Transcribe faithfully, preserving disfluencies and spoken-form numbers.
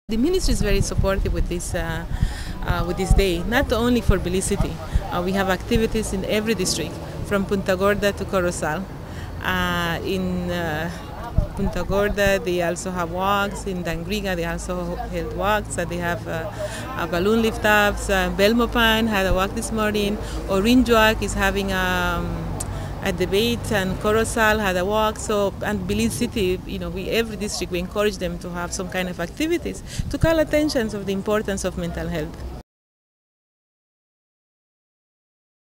The ministry is very supportive with this uh, uh, with this day, not only for Belize City. Uh, we have activities in every district, from Punta Gorda to Corozal. Uh, in uh, Punta Gorda, they also have walks. In Dangriga, they also held walks. Uh, they have uh, uh, balloon lift-ups. Uh, Belmopan had a walk this morning. Orinjuak is having a um, a debate, and Corozal had a walk. So, and Belize City, you know, we every district we encourage them to have some kind of activities to call attention of the importance of mental health.